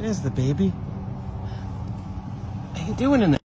There's the baby. What are you doing in there?